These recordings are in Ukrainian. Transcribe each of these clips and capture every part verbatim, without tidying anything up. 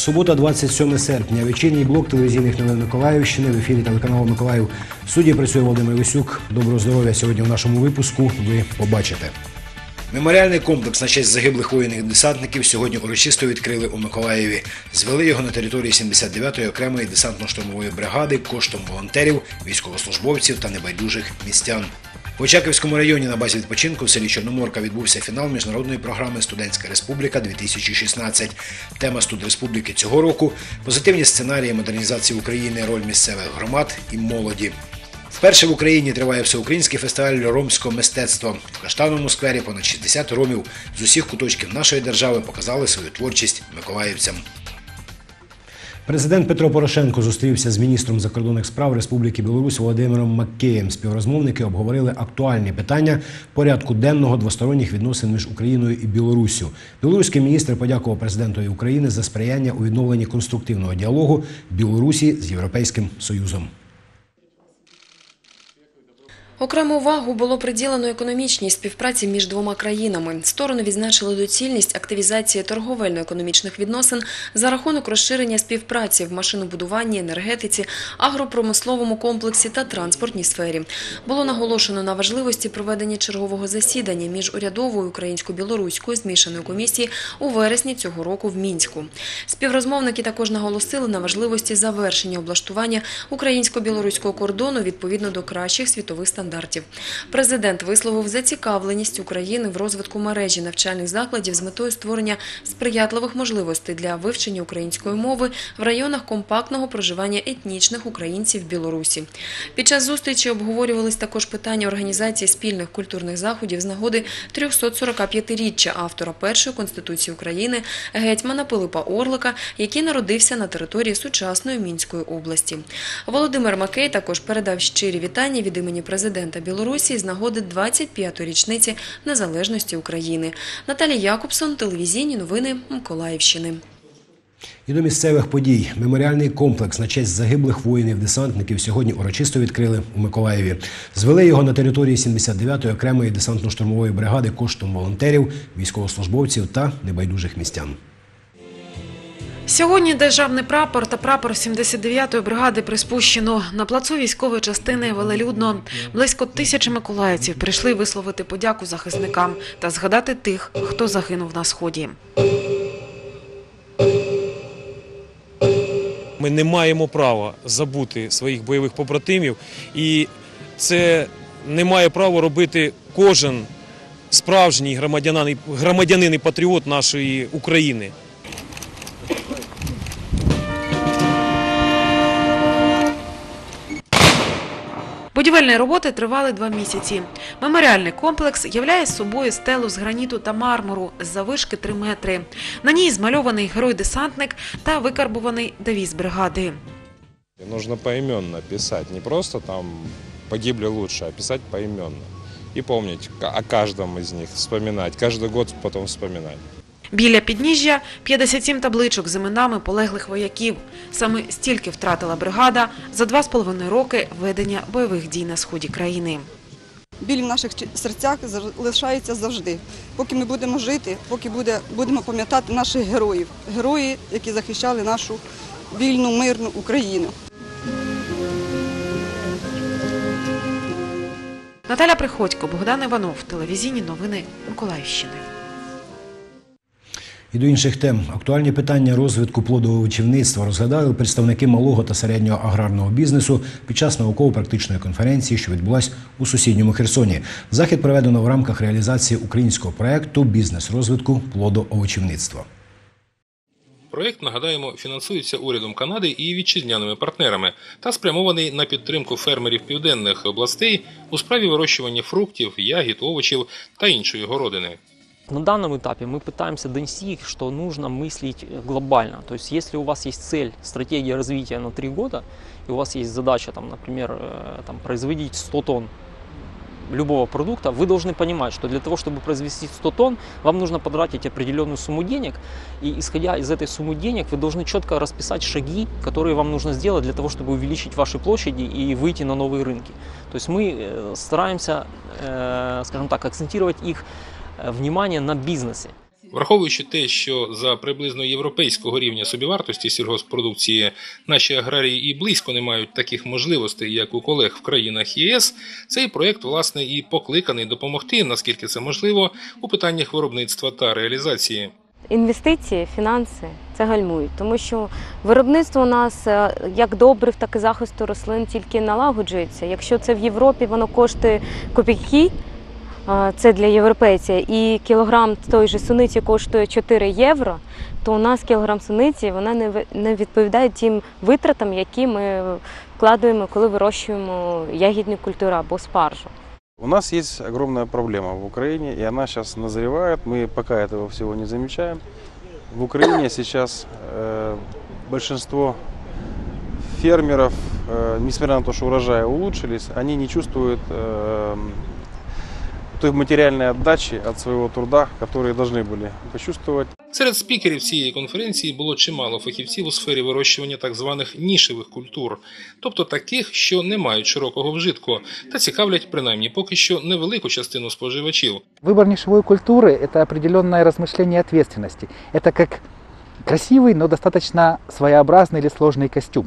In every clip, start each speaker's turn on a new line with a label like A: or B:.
A: Субота, двадцять сьоме серпня. Вечірній блок телевізійних новин Миколаївщини. В ефірі телеканалу «Миколаїв». В студії працює Володимир Лисюк. Доброго здоров'я сьогодні в нашому випуску ви побачите. Меморіальний комплекс на честь загиблих воїнів десантників сьогодні урочисто відкрили у Миколаєві. Звели його на території сімдесят дев'ятої окремої десантно-штурмової бригади коштом волонтерів, військовослужбовців та небайдужих містян. В Очаківському районі на базі відпочинку в селі Чорноморка відбувся фінал міжнародної програми «Студентська республіка-дві тисячі шістнадцять». Тема «Студреспубліки» цього року – позитивні сценарії модернізації України, роль місцевих громад і молоді. Вперше в Україні триває всеукраїнський фестиваль ромського мистецтва. В Каштановому сквері понад шістдесят ромів з усіх куточків нашої держави показали свою творчість миколаївцям. Президент Петро Порошенко зустрівся з міністром закордонних справ Республіки Білорусь Володимиром Макеєм. Співрозмовники обговорили актуальні питання порядку денного двосторонніх відносин між Україною і Білоруссю. Білоруський міністр подякував президентові України за сприяння у відновленні конструктивного діалогу Білорусі з Європейським Союзом.
B: Окрему увагу було приділено економічній співпраці між двома країнами. Сторони відзначили доцільність активізації торговельно-економічних відносин за рахунок розширення співпраці в машинобудуванні, енергетиці, агропромисловому комплексі та транспортній сфері. Було наголошено на важливості проведення чергового засідання міжурядової українсько-білоруської змішаної комісії у вересні цього року в Мінську. Співрозмовники також наголосили на важливості завершення облаштування українсько-білоруського кордону відповідно до кращих світових стандартів. Президент висловив зацікавленість України в розвитку мережі навчальних закладів з метою створення сприятливих можливостей для вивчення української мови в районах компактного проживання етнічних українців в Білорусі. Під час зустрічі обговорювались також питання організації спільних культурних заходів з нагоди трьохсотсорокап'ятиріччя автора першої Конституції України гетьмана Пилипа Орлика, який народився на території сучасної Мінської області. Володимир Макей також передав щирі вітання від імені президента Білорусі з нагоди двадцять п'ятої річниці незалежності України. Наталія Якобсон, телевізійні новини Миколаївщини.
A: І до місцевих подій. Меморіальний комплекс на честь загиблих воїнів-десантників сьогодні урочисто відкрили у Миколаєві. Звели його на території сімдесят дев'ятої окремої десантно-штурмової бригади коштом волонтерів, військовослужбовців та небайдужих містян.
C: Сьогодні державний прапор та прапор сімдесят дев'ятої бригади приспущено. На плацу військової частини велелюдно. Близько тисячі миколаївців прийшли висловити подяку захисникам та згадати тих, хто загинув на Сході.
D: Ми не маємо права забути своїх бойових побратимів, і це не має права робити кожен справжній громадянин, громадянин і патріот нашої України.
C: Будівельні роботи тривали два місяці. Меморіальний комплекс являє собою стелу з граніту та мармуру з заввишки три метри. На ній змальований герой-десантник та викарбуваний девіз бригади.
E: Нужно поименно писать, не просто там погибли лучше, а писать поименно. И помнить о каждом из них, вспоминать, каждый год потом вспоминать.
C: Біля підніжжя п'ятдесят сім табличок з іменами полеглих вояків. Саме стільки втратила бригада за два з половиною роки ведення бойових дій на сході країни.
F: Біль в наших серцях лишається завжди. Поки ми будемо жити, поки буде, будемо пам'ятати наших героїв. Герої, які захищали нашу вільну, мирну Україну.
C: Наталя Приходько, Богдан Іванов, телевізійні новини Миколаївщини.
A: І до інших тем. Актуальні питання розвитку плодовичівництва розглядали представники малого та середнього аграрного бізнесу під час науково-практичної конференції, що відбулась у сусідньому Херсоні. Захід проведено в рамках реалізації українського проєкту «Бізнес-розвитку плодоовочівництва».
G: Проєкт, нагадаємо, фінансується урядом Канади і вітчизняними партнерами та спрямований на підтримку фермерів південних областей у справі вирощування фруктів, ягід, овочів та іншої городини.
H: На данном этапе мы пытаемся донести, что нужно мыслить глобально. То есть, если у вас есть цель, стратегия развития на три года, и у вас есть задача, там, например, там, производить сто тонн любого продукта, вы должны понимать, что для того, чтобы произвести сто тонн, вам нужно потратить определенную сумму денег, и исходя из этой суммы денег, вы должны четко расписать шаги, которые вам нужно сделать для того, чтобы увеличить ваши площади и выйти на новые рынки. То есть мы стараемся, скажем так, акцентировать их внимание на бизнесе.
G: Враховуючи те, що за приблизно європейського рівня собівартості сільгосппродукції наші аграрії і близько не мають таких можливостей, як у колег в країнах ЄС, цей проєкт, власне, і покликаний допомогти, наскільки це можливо, у питаннях виробництва та реалізації.
I: Інвестиції, фінанси – це гальмують, тому що виробництво у нас як добрив, так і захисту рослин тільки налагоджується. Якщо це в Європі, воно коштує копійки, це для європейця, і кілограм тої ж суниці коштує чотири євро, то у нас кілограм суниці вона не відповідає тим витратам, які ми вкладаємо, коли вирощуємо ягідні культури або спаржу.
J: У нас есть огромная проблема в Украине, и она сейчас назревает. Мы пока этого всего не замечаем. В Украине сейчас э, большинство фермеров, э, несмотря на то, что урожаи улучшились, они не чувствуют э, той материальной отдачи от своего труда, которые должны были почувствовать.
G: Серед спікерів цієї конференції було чимало фахівців у сфері вирощування так званих нішевих культур, тобто таких, що не мають широкого вжитку та цікавлять принаймні поки що невелику частину споживачів.
K: Выбор нишевой культуры – это определенное размышление ответственности. Это как красивый, но достаточно своеобразный или сложный костюм.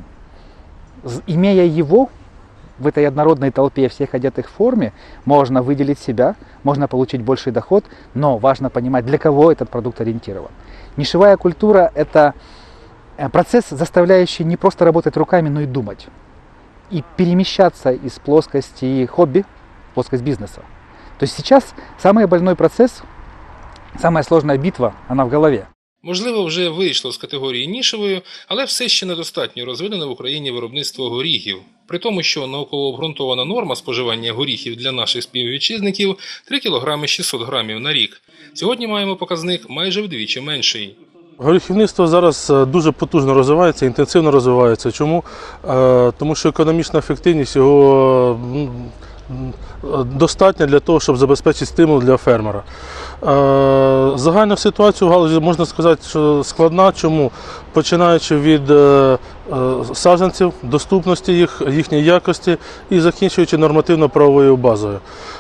K: Имея его в этой однородной толпе всех одетых в форме, можно выделить себя, можно получить больший доход, но важно понимать, для кого этот продукт ориентирован. Нишевая культура – это процесс, заставляющий не просто работать руками, но и думать. И перемещаться из плоскости хобби в плоскость бизнеса. То есть сейчас самый больной процесс, самая сложная битва, она в голове.
G: Можливо, вже вийшло з категорії нішевої, але все ще недостатньо розвинене в Україні виробництво горіхів. При тому, що науково обґрунтована норма споживання горіхів для наших співвітчизників – три кілограми шістсот грамів на рік. Сьогодні маємо показник майже вдвічі менший.
L: Горіхівництво зараз дуже потужно розвивається, інтенсивно розвивається. Чому? Тому що економічна ефективність його достатня для того, щоб забезпечити стимул для фермера. Загальна ситуація в галузі, можна сказати, що складна. Чому? Починаючи від саджанців, доступності їх, їхньої якості і закінчуючи нормативно-правовою базою.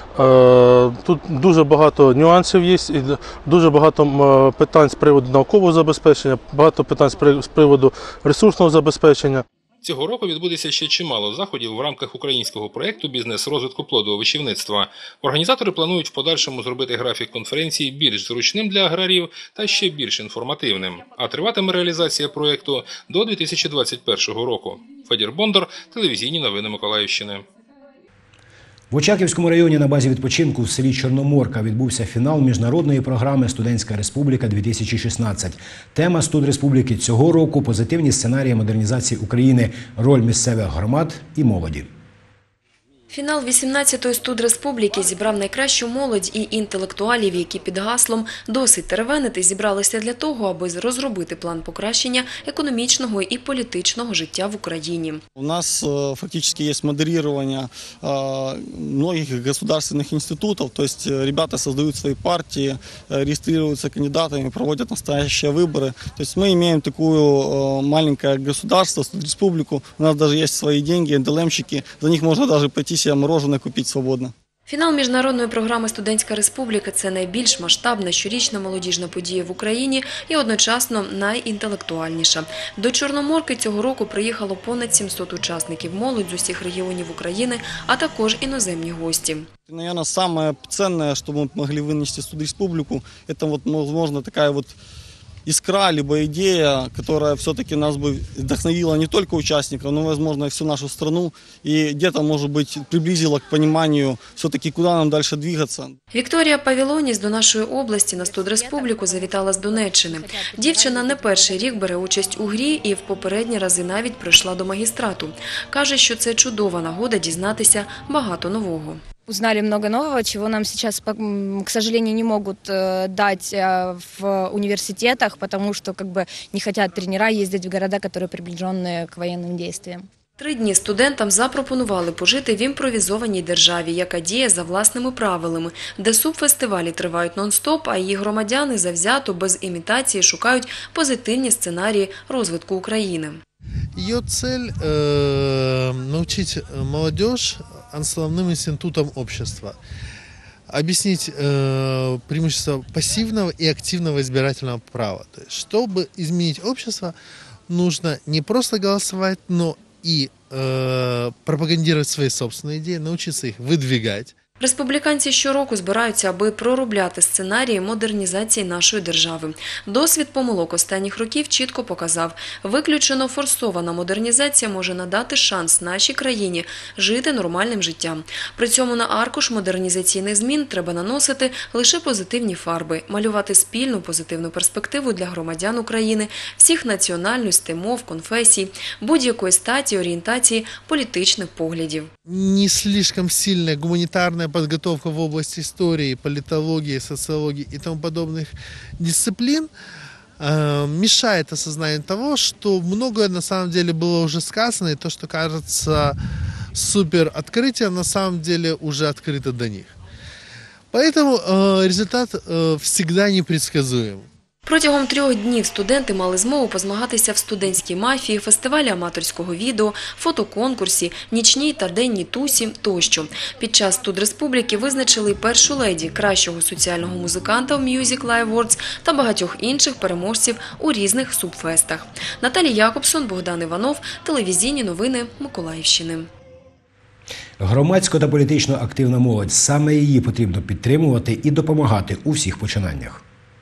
L: Тут дуже багато нюансів є, і дуже багато питань з приводу наукового забезпечення, багато питань з приводу ресурсного забезпечення.
G: Цього року відбудеться ще чимало заходів в рамках українського проєкту «Бізнес розвитку плодовищівництва». Організатори планують в подальшому зробити графік конференції більш зручним для аграріїв та ще більш інформативним. А триватиме реалізація проєкту до дві тисячі двадцять першого року. Федір Бондар, телевізійні новини Миколаївщини.
A: В Очаківському районі на базі відпочинку в селі Чорноморка відбувся фінал міжнародної програми «Студентська республіка-дві тисячі шістнадцять». Тема «Студреспубліки» цього року – позитивні сценарії модернізації України, роль місцевих громад і молоді.
B: Фінал вісімнадцятої студреспубліки зібрав найкращу молодь і інтелектуалів, які під гаслом «Досить теревенити» зібралися для того, аби розробити план покращення економічного і політичного життя в Україні.
M: У нас фактически есть модерирование многих государственных институтов, то есть ребята создают свои партии, регистрируются кандидатами, проводят настоящие выборы. То есть мы имеем такое маленькое государство, студреспублику, у нас даже есть свои деньги, эн дэ эл эмщики, за них можно даже пойти себе мороженое купить свободно.
B: Фінал міжнародної програми «Студентська республіка» – це найбільш масштабна щорічна молодіжна подія в Україні і одночасно найінтелектуальніша. До Чорноморки цього року приїхало понад сімсот учасників, молодь з усіх регіонів України, а також іноземні гості.
M: Наверное, самое ценное, что мы могли вынести в студреспублику, это вот, возможно, такая вот искра, либо идея, которая все-таки нас бы вдохновила не только участников, но, возможно, и всю нашу страну, и где-то, может быть, приблизила к пониманию все-таки, куда нам дальше двигаться.
B: Вікторія Павілоніс до нашої області на студреспубліку завітала з Донеччини. Дівчина не перший рік бере участь у грі і в попередні рази навіть прийшла до магістрату. Каже, що це чудова нагода дізнатися багато нового.
N: Узнали много нового, чего нам сейчас, к сожалению, не могут дать в университетах, потому что как бы не хотят тренера ездить в города, которые приближены к военным действиям.
B: Три дні студентам запропонували пожити в імпровізованій державі, яка діє за власними правилами, де субфестивалі тривають нон-стоп, а її громадяни завзято, без імітації шукають позитивні сценарії розвитку України.
O: Ее цель э, – научить молодежь основным институтам общества. объяснить э, преимущество пассивного и активного избирательного права. То есть, чтобы изменить общество, нужно не просто голосовать, но и э, пропагандировать свои собственные идеи, научиться их выдвигать.
B: Республіканці щороку збираються, аби проробляти сценарії модернізації нашої держави. Досвід помилок останніх років чітко показав, виключено форсована модернізація може надати шанс нашій країні жити нормальним життям. При цьому на аркуш модернізаційних змін треба наносити лише позитивні фарби, малювати спільну позитивну перспективу для громадян України, всіх національностей, мов, конфесій, будь-якої статі, орієнтації, політичних поглядів.
O: Не слишком сильная гуманитарная подготовка в области истории, политологии, социологии и тому подобных дисциплин э, мешает осознанию того, что многое на самом деле было уже сказано, и то, что кажется супер открытием, на самом деле уже открыто до них. Поэтому э, результат э, всегда непредсказуем.
B: Протягом трьох днів студенти мали змогу позмагатися в студентській мафії, фестивалі аматорського відео, фотоконкурсі, нічній та денній тусі тощо. Під час студреспубліки визначили і першу леді, кращого соціального музиканта в Music Live Awards та багатьох інших переможців у різних субфестах. Наталія Якобсон, Богдан Іванов, телевізійні новини Миколаївщини.
A: Громадсько та політично активна молодь – саме її потрібно підтримувати і допомагати у всіх починаннях.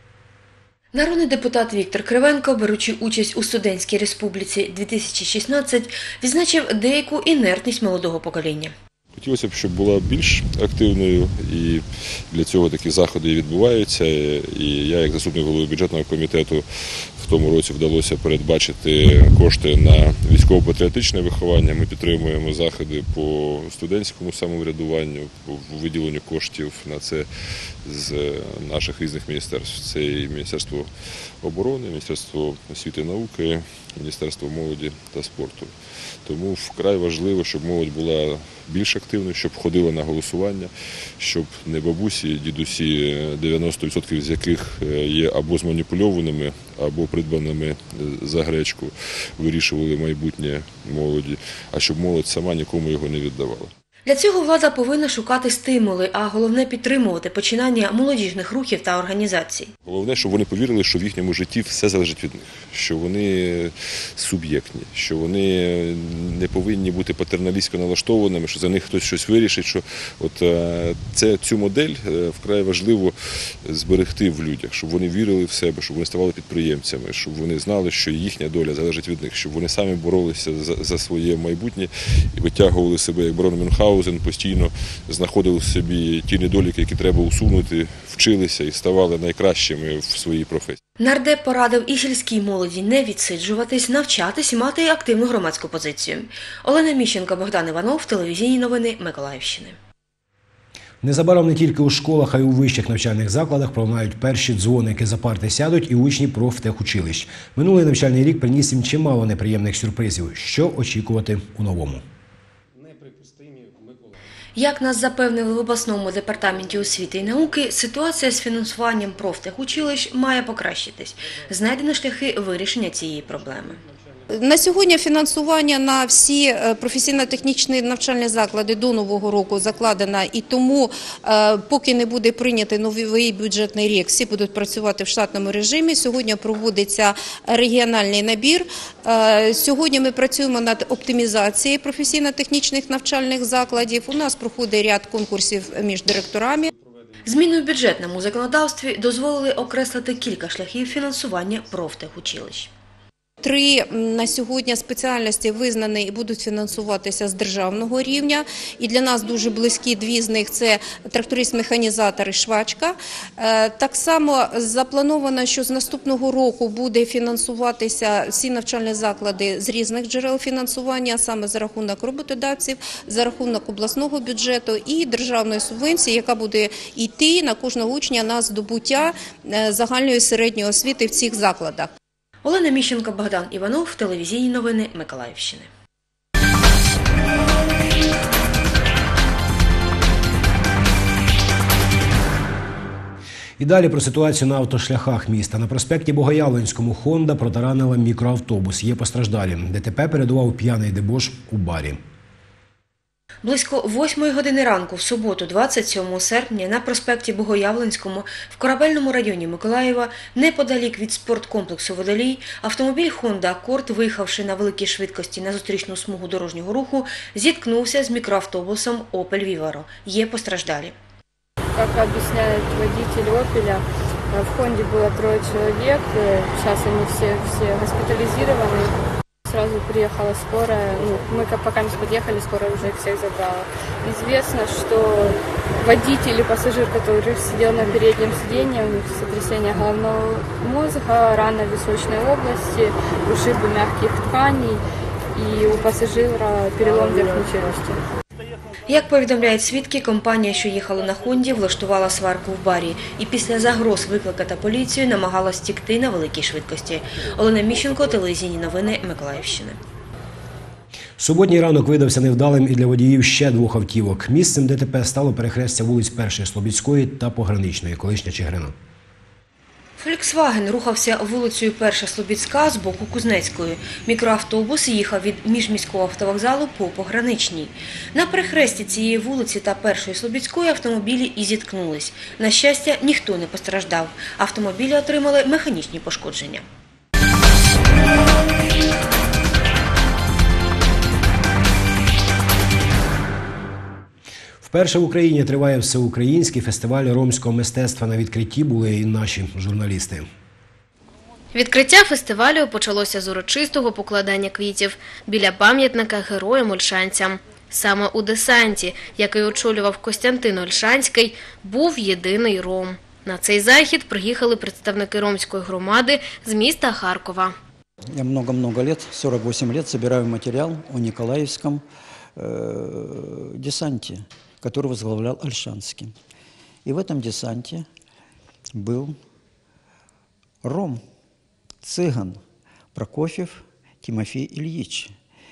P: Народний депутат Віктор Кривенко, беручи участь у студентській республіці дві тисячі шістнадцять, відзначив деяку інертність молодого покоління.
E: Хотілося б, щоб була більш активною, і для цього такі заходи і відбуваються. І я, як заступник голови бюджетного комітету, в тому році вдалося передбачити кошти на військово-патріотичне виховання. Ми підтримуємо заходи по студентському самоврядуванню, по виділенню коштів на це з наших різних міністерств. Це і Міністерство оборони, Міністерство освіти і науки, Міністерство молоді та спорту. Тому вкрай важливо, щоб молодь була більш активною, щоб ходила на голосування, щоб не бабусі, дідусі, дев'яносто відсотків з яких є або зманіпульованими, або придбаними за гречку, вирішували майбутнє молоді, а щоб молодь сама нікому його не віддавала.
P: Для цього влада повинна шукати стимули, а головне підтримувати починання молодіжних рухів та організацій.
E: Головне, щоб вони повірили, що в їхньому житті все залежить від них, що вони суб'єктні, що вони не повинні бути патерналістсько налаштованими, що за них хтось щось вирішить. Що от це, цю модель вкрай важливо зберегти в людях, щоб вони вірили в себе, щоб вони ставали підприємцями, щоб вони знали, що їхня доля залежить від них, щоб вони самі боролися за, за своє майбутнє і витягували себе, як барон Мюнхгаузен, постійно знаходили в собі ті недоліки, які треба усунути, вчилися і ставали найкращими в своїй професії.
P: Нардеп порадив і сільській молоді не відсиджуватись, навчатись і мати активну громадську позицію. Олена Міщенко, Богдан Іванов, телевізійні новини Миколаївщини.
A: Незабаром не тільки у школах, а й у вищих навчальних закладах пролунають перші дзвоники, за парти сядуть і учні профтехучилищ. Минулий навчальний рік приніс їм чимало неприємних сюрпризів. Що очікувати у новому?
P: Як нас запевнили в обласному департаменті освіти і науки, ситуація з фінансуванням профтехучилищ має покращитись. Знайдено шляхи вирішення цієї проблеми.
Q: На сьогодні фінансування на всі професійно-технічні навчальні заклади до Нового року закладено, і тому, поки не буде прийнятий новий бюджетний рік, всі будуть працювати в штатному режимі. Сьогодні проводиться регіональний набір. Сьогодні ми працюємо над оптимізацією професійно-технічних навчальних закладів. У нас проходить ряд конкурсів між директорами.
P: Зміни у бюджетному законодавстві дозволили окреслити кілька шляхів фінансування профтехучилищ.
Q: Три на сьогодні спеціальності визнані і будуть фінансуватися з державного рівня. І для нас дуже близькі дві з них – це тракторист-механізатор і швачка. Так само заплановано, що з наступного року буде фінансуватися всі навчальні заклади з різних джерел фінансування, саме за рахунок роботодавців, за рахунок обласного бюджету і державної субвенції, яка буде йти на кожного учня на здобуття загальної середньої освіти в цих закладах.
P: Олена Міщенко, Богдан Іванов, телевізійні новини Миколаївщини.
A: І далі про ситуацію на автошляхах міста. На проспекті Богоявленському «Хонда» протаранила мікроавтобус. Є постраждалі. ДТП передував п'яний дебош у барі.
P: Близько восьмої години ранку в суботу, двадцять сьомого серпня, на проспекті Богоявленському в Корабельному районі Миколаєва, неподалік від спорткомплексу «Водолій», автомобіль Honda Accord, виїхавши на великій швидкості на зустрічну смугу дорожнього руху, зіткнувся з мікроавтобусом Opel Vivaro. Є постраждалі.
R: Как объясняет водитель «Опеля», в «Хонде» было трое человек, сейчас они все, все госпитализированы. Сразу приехала скорая, ну, мы пока не подъехали, скорая уже их всех забрала. Известно, что водитель и пассажир, который сидел на переднем сиденье, у них сотрясение головного мозга, рана в височной области, ушибы мягких тканей, и у пассажира перелом верхней челюсти.
P: Як повідомляють свідки, компанія, що їхала на «Хонді», влаштувала сварку в барі і після загроз викликати поліцію намагалась втікти на великій швидкості. Олена Міщенко, телевізійні новини Миколаївщини.
A: Суботній ранок видався невдалим і для водіїв ще двох автівок. Місцем ДТП стало перехрестя вулиць Першої Слобідської та Пограничної, колишня Чигирина.
P: «Фольксваген» рухався вулицею Перша Слобідська з боку Кузнецької. Мікроавтобус їхав від міжміського автовокзалу по Пограничній. На перехресті цієї вулиці та Першої Слобідської автомобілі і зіткнулись. На щастя, ніхто не постраждав. Автомобілі отримали механічні пошкодження.
A: Вперше в Україні триває всеукраїнський фестиваль ромського мистецтва. На відкритті були і наші журналісти.
S: Відкриття фестивалю почалося з урочистого покладання квітів біля пам'ятника героям-ольшанцям. Саме у десанті, який очолював Костянтин Ольшанський, був єдиний ром. На цей захід приїхали представники ромської громади з міста Харкова.
T: Я много-много лет, сорок восемь лет, собираю материал о Николаевском э, десанте, который возглавлял Ольшанский. И в этом десанте был ром, цыган Прокофьев Тимофей Ильич.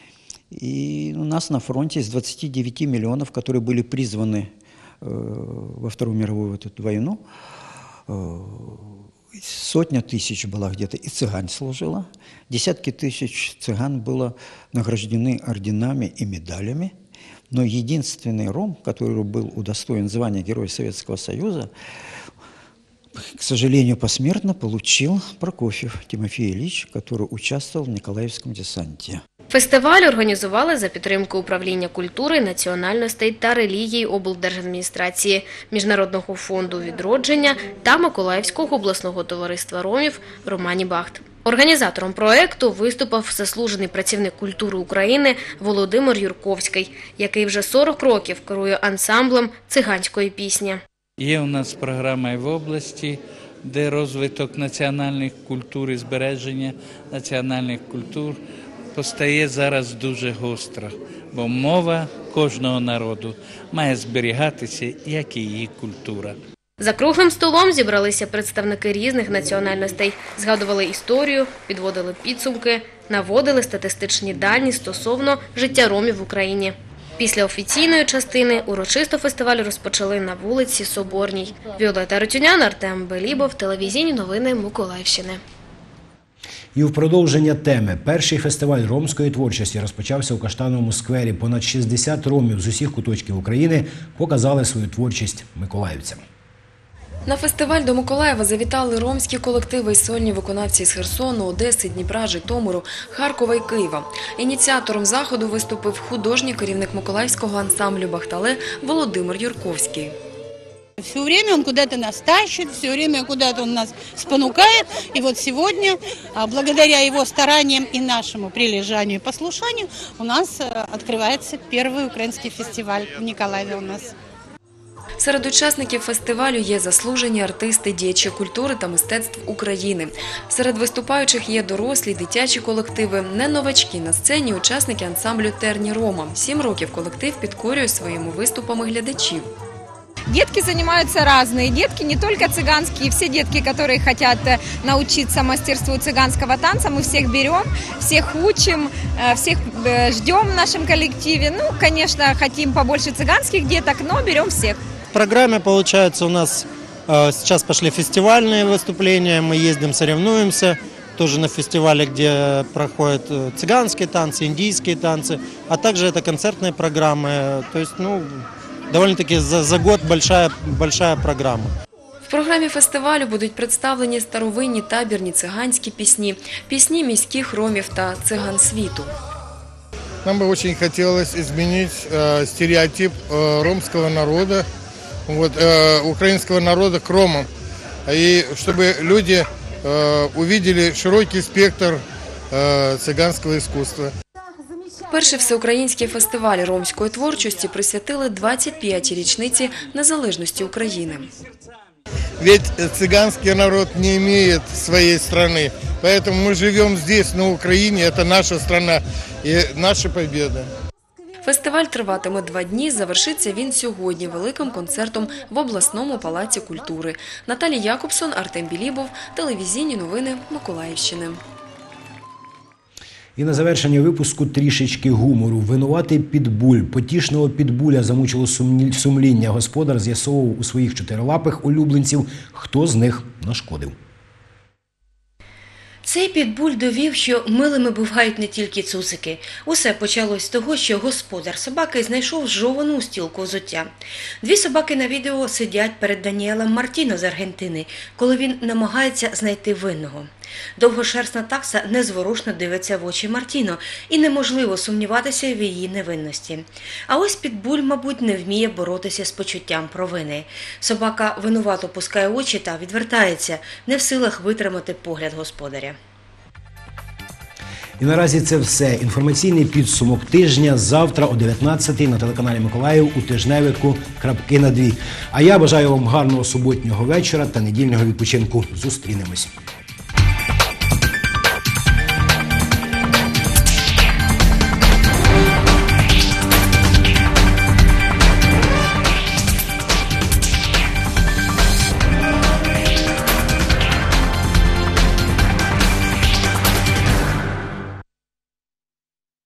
T: И у нас на фронте из двадцати девяти миллионов, которые были призваны э, во Вторую мировую вот эту войну, э, сотня тысяч была где-то и цыган служила. Десятки тысяч цыган было награждены орденами и медалями. Но единственный ром, который был удостоен звания Героя Советского Союза, к сожалению, посмертно получил Прокофьев Тимофей Ильич, который участвовал в Николаевском десанте.
S: Фестиваль організували за підтримки Управління культури, національностей та релігій облдержадміністрації, Міжнародного фонду відродження та Миколаївського обласного товариства ромів «Романі Бахт». Організатором проєкту виступив заслужений працівник культури України Володимир Юрковський, який вже сорок років керує ансамблем циганської пісні.
U: Є у нас програма і в області, де розвиток національних культур і збереження національних культур постає зараз дуже гостро, бо мова кожного народу має зберігатися, як і її культура.
S: За круглим столом зібралися представники різних національностей, згадували історію, підводили підсумки, наводили статистичні дані стосовно життя ромів в Україні. Після офіційної частини урочисто фестиваль розпочали на вулиці Соборній. Віолетта Рутюнян, Артем Белібов, телевізійні новини Миколаївщини.
A: І в продовження теми. Перший фестиваль ромської творчості розпочався у Каштановому сквері. Понад шістдесят ромів з усіх куточків України показали свою творчість миколаївцям.
B: На фестиваль до Миколаєва завітали ромські колективи і сольні виконавці з Херсону, Одеси, Дніпра, Житомиру, Харкова і Києва. Ініціатором заходу виступив художній керівник миколаївського ансамблю «Бахтале» Володимир Юрковський.
V: Все время он куда-то нас тащит, все время куда-то он нас спонукает. И вот сегодня, благодаря его стараниям и нашему прилежанию и послушанию, у нас открывается первый украинский фестиваль в Николаеве у нас.
B: Серед учасників фестивалю є заслужені артисти, діячі культури та мистецтв України. Серед виступаючих є дорослі, дитячі колективи, не новачки на сцені, учасники ансамблю «Терні Рома». Сім років колектив підкорює своїми виступами глядачів.
W: Детки занимаются разные. Детки не только цыганские, все детки, которые хотят научиться мастерству цыганского танца, мы всех берем, всех учим, всех ждем в нашем коллективе. Ну, конечно, хотим побольше цыганских деток, но берем всех.
X: В программе, получается, у нас сейчас пошли фестивальные выступления, мы ездим, соревнуемся.
C: тоже на фестивале, где проходят цыганские танцы, индийские танцы, а также это концертные программы. То есть, ну, довольно-таки за, за год большая, большая программа.
B: В програмі фестивалю будуть представлені старовинні табірні циганські пісні, пісні міських ромів та циган світу.
D: Нам бы очень хотелось изменить э, стереотип э, ромского народа, вот, э, украинского народа к ромам. И чтобы люди э, увидели широкий спектр э, цыганского искусства.
B: Перший всеукраїнський фестиваль ромської творчості присвятили двадцять п'ятій річниці незалежності України.
D: Ведь цыганский народ не имеет своей страны, поэтому мы живем здесь, на Украине, это наша страна и наша победа.
B: Фестиваль триватиме два дні, завершиться він сьогодні великим концертом в обласному палаці культури. Наталія Якобсон, Артем Білібов, телевізійні новини Миколаївщини.
A: І на завершення випуску трішечки гумору. Винуватий підбуль. Потішного підбуля замучило сумління. Господар з'ясовував у своїх чотирилапих улюбленців, хто з них нашкодив.
P: Цей підбуль довів, що милими бувають не тільки цуцики. Усе почалось з того, що господар собаки знайшов зжовану устілку взуття. Дві собаки на відео сидять перед Даніелем Мартіно з Аргентини, коли він намагається знайти винного. Довгошерстна такса незворушно дивиться в очі Мартіно, і неможливо сумніватися в її невинності. А ось підбуль, мабуть, не вміє боротися з почуттям провини. Собака винувато пускає очі та відвертається, не в силах витримати погляд господаря.
A: І наразі це все. Інформаційний підсумок тижня завтра о дев'ятнадцятій на телеканалі Миколаїв у тижневику «Крапки над «і». А я бажаю вам гарного суботнього вечора та недільного відпочинку. Зустрінемось.